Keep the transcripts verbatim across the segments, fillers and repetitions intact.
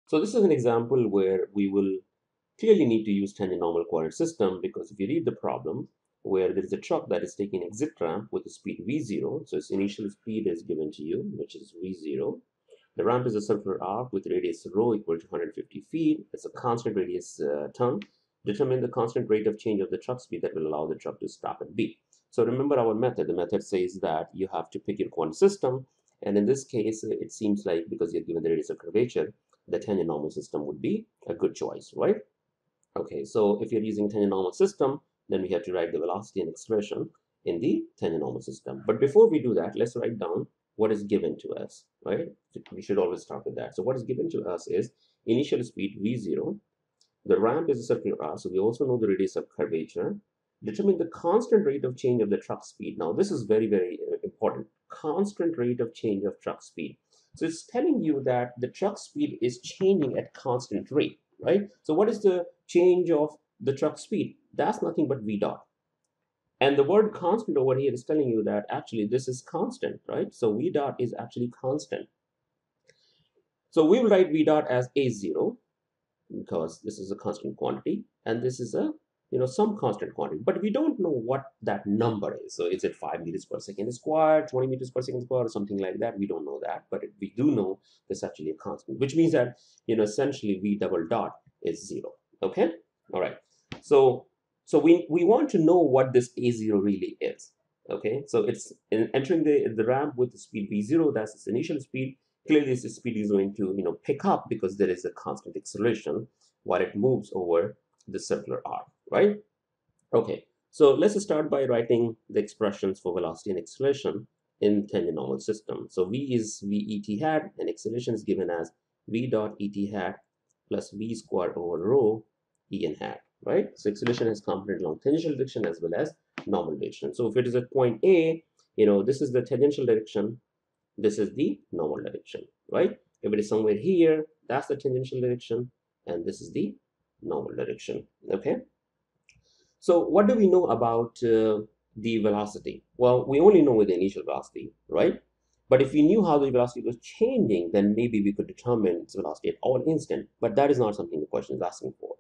So this is an example where we will clearly need to use tangent normal coordinate system, because if you read the problem where there is a truck that is taking exit ramp with a speed v zero, so its initial speed is given to you, which is v zero. The ramp is a circular arc with radius rho equal to one hundred fifty feet. It's a constant radius uh, term. Determine the constant rate of change of the truck speed that will allow the truck to stop at B. So remember our method. The method says that you have to pick your coordinate system. And in this case, it seems like because you're given the radius of curvature, the tangent normal system would be a good choice, right? Okay, so if you're using tangent normal system, then we have to write the velocity and acceleration in the tangent normal system. But before we do that, let's write down what is given to us, right? We should always start with that. So what is given to us is initial speed v zero. The ramp is a circular arc, so we also know the radius of curvature. Determine the constant rate of change of the truck speed. Now, this is very, very important. Constant rate of change of truck speed. So it's telling you that the truck speed is changing at constant rate, right? So what is the change of the truck speed? That's nothing but v dot. And the word constant over here is telling you that actually this is constant, right? So v dot is actually constant. So we will write v dot as a zero, because this is a constant quantity, and this is a you know some constant quantity, but we don't know what that number is. So is it five meters per second squared, twenty meters per second squared, or something like that? We don't know that, but we do know this actually a constant, which means that you know essentially v double dot is zero. Okay, all right. So so we we want to know what this a zero really is. Okay, so it's in entering the the ramp with the speed v zero. That's its initial speed. Clearly, this speed is going to you know pick up because there is a constant acceleration while it moves over the circular arc, right? Okay, so let's start by writing the expressions for velocity and acceleration in tangent normal system. So v is v et hat, and acceleration is given as v dot et hat plus v squared over rho en hat, right? So acceleration has component along tangential direction as well as normal direction. So if it is at point A, you know this is the tangential direction, this is the normal direction, right? If it is somewhere here, that's the tangential direction, and this is the normal direction. Okay, so what do we know about uh, the velocity? Well, we only know the initial velocity, right? But if we knew how the velocity was changing, then maybe we could determine its velocity at all instant, but that is not something the question is asking for.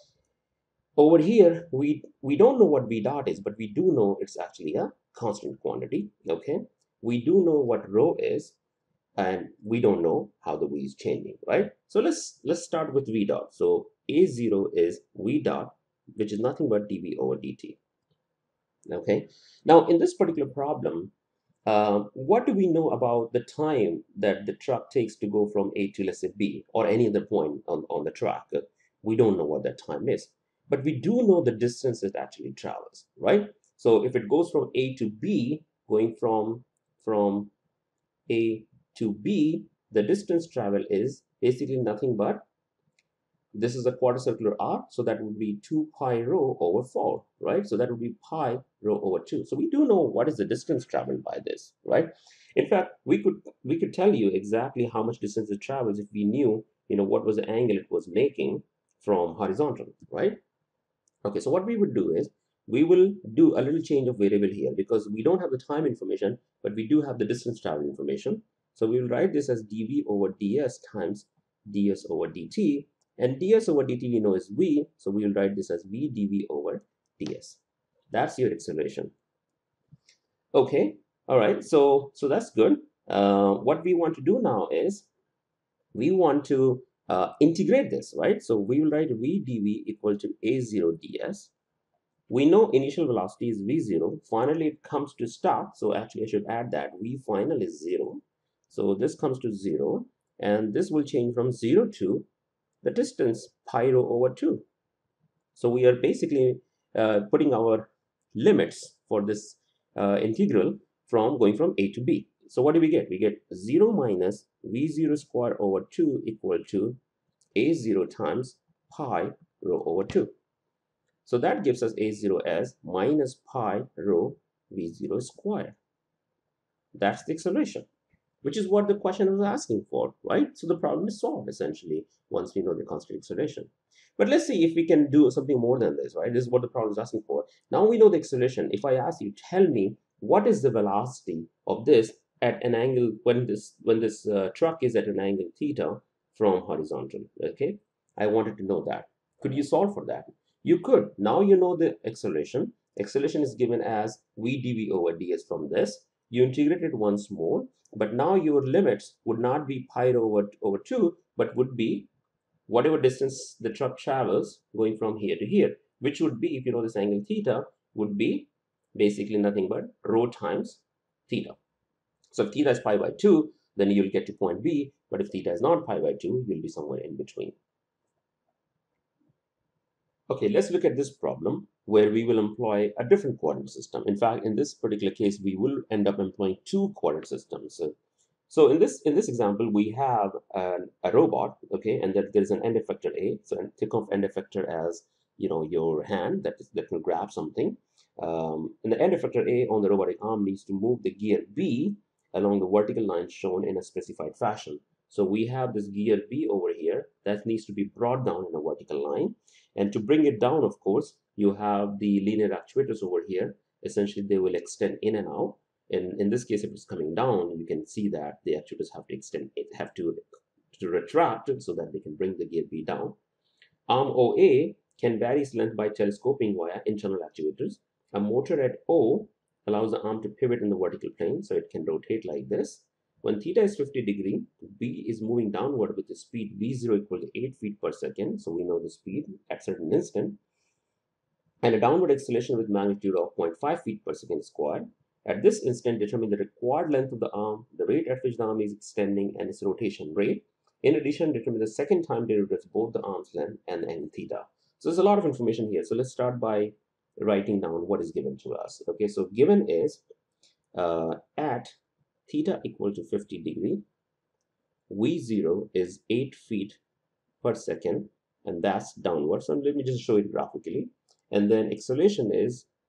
Over here, we we don't know what v dot is, but we do know it's actually a constant quantity. Okay, we do know what rho is, and we don't know how the v is changing, right? So let's let's start with v dot. So a zero is v dot, which is nothing but dv over dt. Okay, now in this particular problem, uh, what do we know about the time that the truck takes to go from A to, let's say, B, or any other point on, on the track? We don't know what that time is, but we do know the distance it actually travels, right? So if it goes from A to B, going from from A to B, the distance travel is basically nothing but, this is a quarter circular arc, so that would be two pi rho over four, right? So that would be pi rho over two. So we do know what is the distance traveled by this, right? In fact, we could we could tell you exactly how much distance it travels if we knew, you know, what was the angle it was making from horizontal, right? Okay, so what we would do is we will do a little change of variable here, because we don't have the time information, but we do have the distance travel information. So we will write this as dv over ds times ds over dt, and ds over dt we know is v, so we will write this as v dv over ds. That's your acceleration. Okay, all right, so so that's good. Uh, what we want to do now is we want to uh, integrate this, right? So we will write v dv equal to a zero ds. We know initial velocity is v zero. Finally, it comes to stop. So actually, I should add that v final is zero. So this comes to zero, and this will change from zero to the distance pi rho over two. So we are basically uh, putting our limits for this uh, integral from going from A to B. So what do we get? We get zero minus v zero squared over two equal to a zero times pi rho over two. So that gives us a zero as minus pi rho v zero squared. That's the acceleration, which is what the question was asking for, right? So the problem is solved essentially once we know the constant acceleration. But let's see if we can do something more than this, right? This is what the problem is asking for. Now we know the acceleration. If I ask you, tell me what is the velocity of this at an angle when this when this uh, truck is at an angle theta from horizontal. Okay, I wanted to know that. Could you solve for that? You could. Now you know the acceleration. Acceleration is given as v dv over ds from this. You integrate it once more, but now your limits would not be pi over, over two, but would be whatever distance the truck travels going from here to here, which would be, if you know this angle theta, would be basically nothing but rho times theta. So if theta is pi by two, then you'll get to point B, but if theta is not pi by two, you'll be somewhere in between. Okay, let's look at this problem where we will employ a different coordinate system. In fact, in this particular case, we will end up employing two coordinate systems. So, so in this in this example, we have an, a robot, okay, and that there is an end effector A. So think of end effector as, you know, your hand that is, that will grab something. Um, and the end effector A on the robotic arm needs to move the gear B along the vertical line shown in a specified fashion. So we have this gear B over here that needs to be brought down in a vertical line. And to bring it down, of course, you have the linear actuators over here. Essentially, they will extend in and out. And in this case, if it's coming down, you can see that the actuators have to extend, have to, to retract so that they can bring the gear B down. Arm O A can vary its length by telescoping via internal actuators. A motor at O allows the arm to pivot in the vertical plane, so it can rotate like this. When theta is fifty degree, B is moving downward with the speed v zero equal to eight feet per second. So we know the speed at certain instant. And a downward acceleration with magnitude of zero point five feet per second squared. At this instant, determine the required length of the arm, the rate at which the arm is extending, and its rotation rate. In addition, determine the second time derivative of both the arm's length and the angle theta. So there's a lot of information here. So let's start by writing down what is given to us. Okay, so given is uh, at theta equal to fifty degree, v zero is eight feet per second, and that's downward. So let me just show it graphically. And then acceleration is zero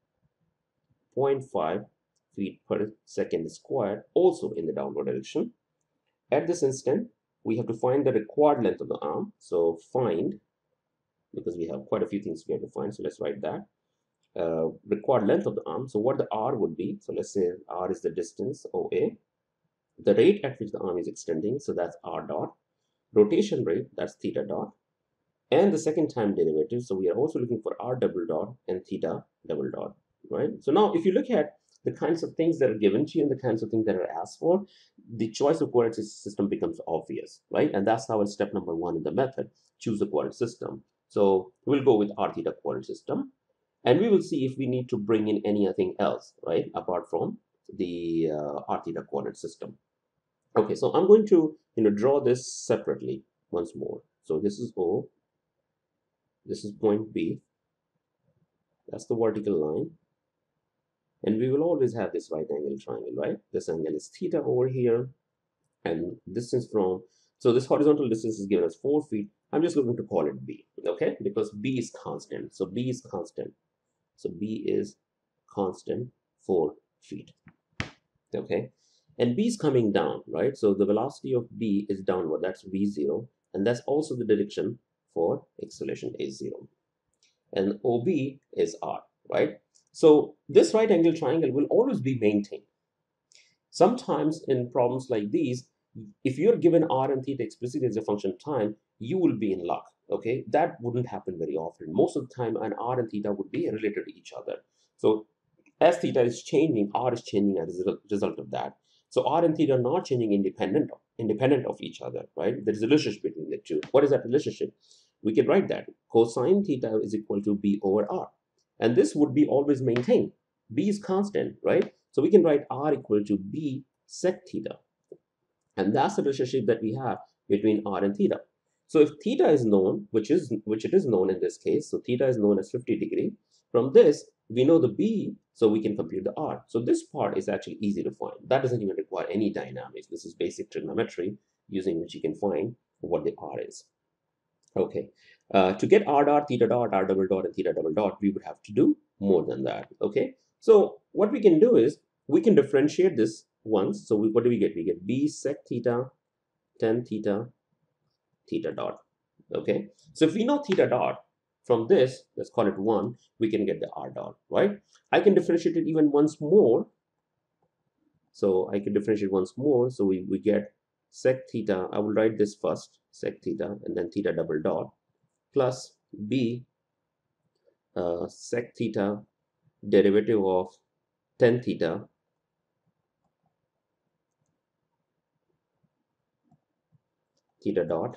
point five feet per second squared, also in the downward direction. At this instant, we have to find the required length of the arm. So find, because we have quite a few things we have to find, so let's write that. Uh, required length of the arm. So what the R would be, so let's say R is the distance O A. The rate at which the arm is extending, so that's R dot. Rotation rate, that's theta dot. And the second time derivative, so we are also looking for R double dot and theta double dot, right? So now if you look at the kinds of things that are given to you and the kinds of things that are asked for, the choice of coordinate system becomes obvious, right? And that's how it's step number one in the method, choose the coordinate system. So we'll go with R theta coordinate system. And we will see if we need to bring in anything else, right, apart from the uh, R theta coordinate system. Okay, so I'm going to, you know, draw this separately once more. So this is O, this is point B, that's the vertical line. And we will always have this right angle triangle, right? This angle is theta over here, and distance from, so this horizontal distance is given as four feet. I'm just going to call it B, okay? Because B is constant, so B is constant. So B is constant four feet, okay? And B is coming down, right? So the velocity of B is downward, that's v zero, and that's also the direction for acceleration a zero. And O B is R, right? So this right angle triangle will always be maintained. Sometimes in problems like these, if you're given R and theta explicitly as a function of time, you will be in luck, okay? That wouldn't happen very often. Most of the time, an R and theta would be related to each other. So as theta is changing, R is changing as a result of that. So R and theta are not changing independent of, independent of each other, right? There's a relationship between the two. What is that relationship? We can write that. Cosine theta is equal to B over R. And this would be always maintained. B is constant, right? So we can write R equal to B sec theta. And that's the relationship that we have between R and theta. So if theta is known, which is which it is known in this case, so theta is known as fifty degree. From this, we know the B, so we can compute the R. So this part is actually easy to find. That doesn't even require any dynamics. This is basic trigonometry using which you can find what the R is. Okay, uh, to get R dot, theta dot, R double dot, and theta double dot, we would have to do more than that. Okay, so what we can do is we can differentiate this once. So we, what do we get? We get B sec theta, tan theta, theta dot. Okay, so if we know theta dot from this, let's call it one, we can get the R dot, right? I can differentiate it even once more. So I can differentiate once more. So we, we get sec theta, I will write this first, sec theta, and then theta double dot, plus b uh, sec theta derivative of tan theta theta dot.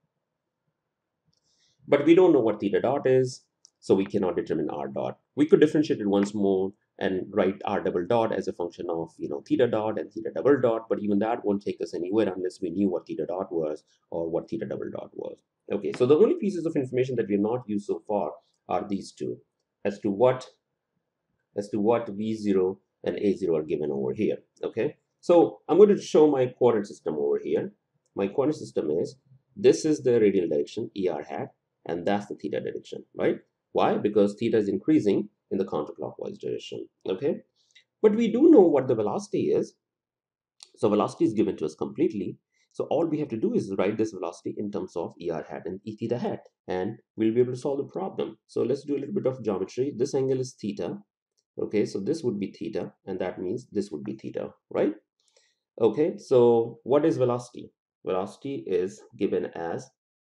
But we don't know what theta dot is, so we cannot determine r dot. We could differentiate it once more and write r double dot as a function of, you know, theta dot and theta double dot, but even that won't take us anywhere unless we knew what theta dot was or what theta double dot was. Okay, so the only pieces of information that we have not used so far are these two, as to what as to what v zero and a zero are given over here. Okay, so I'm going to show my coordinate system over here. My coordinate system is, this is the radial direction, er hat, and that's the theta direction, right? Why? Because theta is increasing in the counterclockwise direction. Okay, but we do know what the velocity is. So velocity is given to us completely. So all we have to do is write this velocity in terms of er hat and e theta hat, and we'll be able to solve the problem. So let's do a little bit of geometry. This angle is theta. Okay, so this would be theta, and that means this would be theta, right? Okay, so what is velocity? Velocity is given as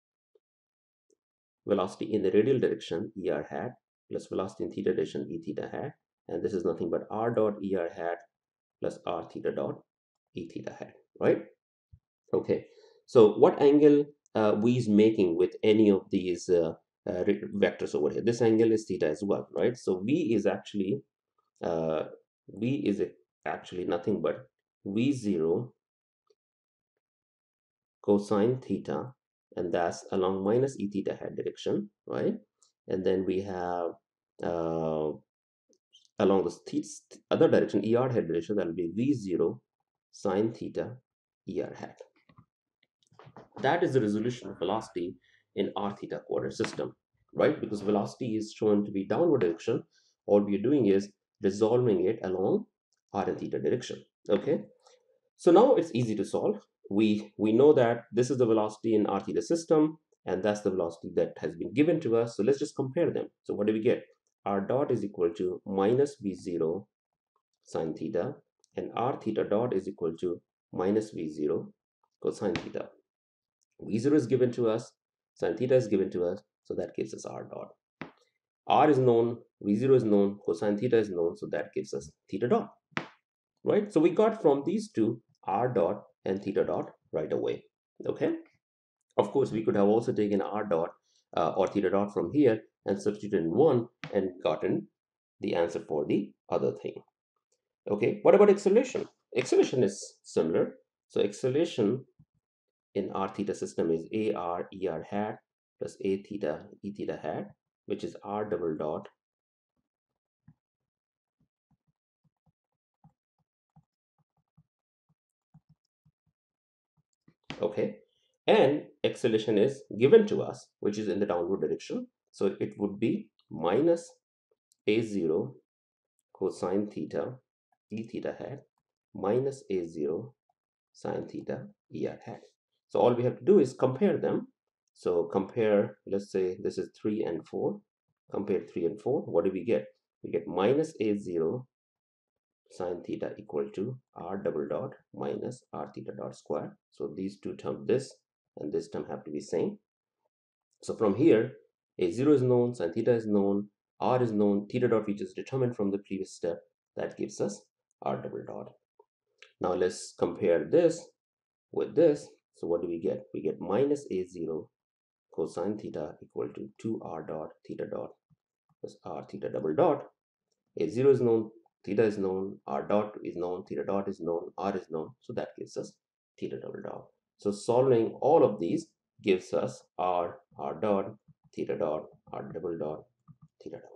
velocity in the radial direction, er hat, plus velocity in theta direction, e theta hat, and this is nothing but r dot er hat plus r theta dot e theta hat, right? Okay, so what angle uh, v is making with any of these uh, uh, vectors over here? This angle is theta as well, right? So v is actually uh, v is actually nothing but v zero cosine theta, and that's along minus e theta hat direction, right? And then we have uh, along the other direction, er hat direction, that will be v zero sine theta er hat. That is the resolution of velocity in r theta coordinate system, right? Because velocity is shown to be downward direction, all we are doing is resolving it along r and theta direction. Okay, so now it's easy to solve. We we know that this is the velocity in r theta system, and that's the velocity that has been given to us. So let's just compare them. So what do we get? R dot is equal to minus v zero sine theta, and r theta dot is equal to minus v zero cosine theta. v zero is given to us, sine theta is given to us, so that gives us r dot. R is known, v zero is known, cosine theta is known, so that gives us theta dot, right? So we got from these two r dot and theta dot right away. Okay, of course we could have also taken r dot uh, or theta dot from here and substituted in one and gotten the answer for the other thing. Okay, what about acceleration? Acceleration is similar. So acceleration in r theta system is a r e r hat plus a theta e theta hat, which is r double dot okay, and acceleration is given to us, which is in the downward direction, so it would be minus a zero cosine theta e theta hat minus a zero sine theta er hat. So all we have to do is compare them. So compare, let's say this is three and four, compare three and four. What do we get? We get minus a zero sine theta equal to r double dot minus r theta dot square. So these two terms, this and this term, have to be same. So from here, a zero is known, sine theta is known, r is known, theta dot we just determined from the previous step. That gives us r double dot. Now let's compare this with this. So what do we get? We get minus a zero cosine theta equal to two r dot theta dot plus r theta double dot. A zero is known, theta is known, r dot is known, theta dot is known, r is known. So that gives us theta double dot. So solving all of these gives us r, r dot, theta dot, r double dot, theta double.